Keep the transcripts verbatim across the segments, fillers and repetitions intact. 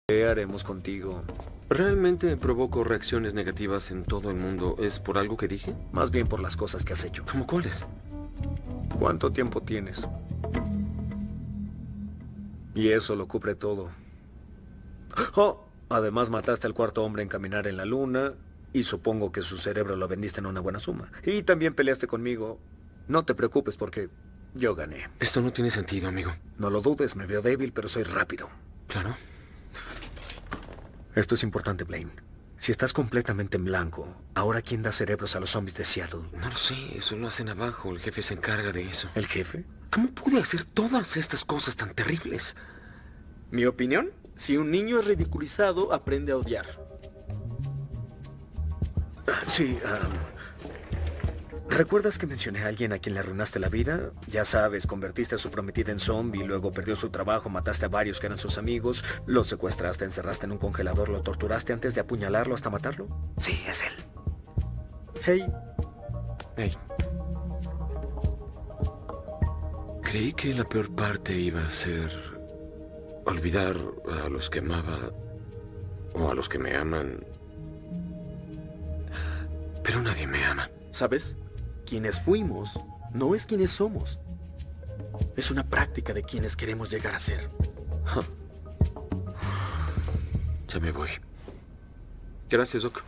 ¿Qué haremos contigo? ¿Realmente provoco reacciones negativas en todo el mundo? ¿Es por algo que dije? Más bien por las cosas que has hecho. ¿Cómo cuáles? ¿Cuánto tiempo tienes? Y eso lo cubre todo. Oh, además mataste al cuarto hombre en caminar en la luna, y supongo que su cerebro lo vendiste en una buena suma. Y también peleaste conmigo. No te preocupes porque yo gané. Esto no tiene sentido, amigo. No lo dudes, me veo débil, pero soy rápido. Claro. Esto es importante, Blaine. Si estás completamente en blanco, ¿ahora quién da cerebros a los zombies de Seattle? No lo sé, eso lo hacen abajo. El jefe se encarga de eso. ¿El jefe? ¿Cómo pude hacer todas estas cosas tan terribles? Mi opinión, si un niño es ridiculizado, aprende a odiar. Sí, um, ¿recuerdas que mencioné a alguien a quien le arruinaste la vida? Ya sabes, convertiste a su prometida en zombie, luego perdió su trabajo, mataste a varios que eran sus amigos, lo secuestraste, encerraste en un congelador, lo torturaste antes de apuñalarlo hasta matarlo. Sí, es él. Hey, Hey. Creí que la peor parte iba a ser olvidar a los que amaba o a los que me aman. Pero nadie me ama. ¿sabes? Quienes fuimos no es quienes somos. Es una práctica de quienes queremos llegar a ser. Ya me voy. Gracias, Doc.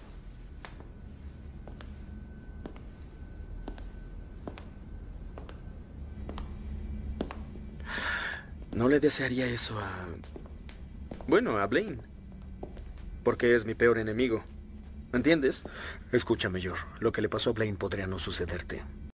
No le desearía eso a... Bueno, a Blaine. Porque es mi peor enemigo. ¿Entiendes? Escucha, Mayor, lo que le pasó a Blaine podría no sucederte.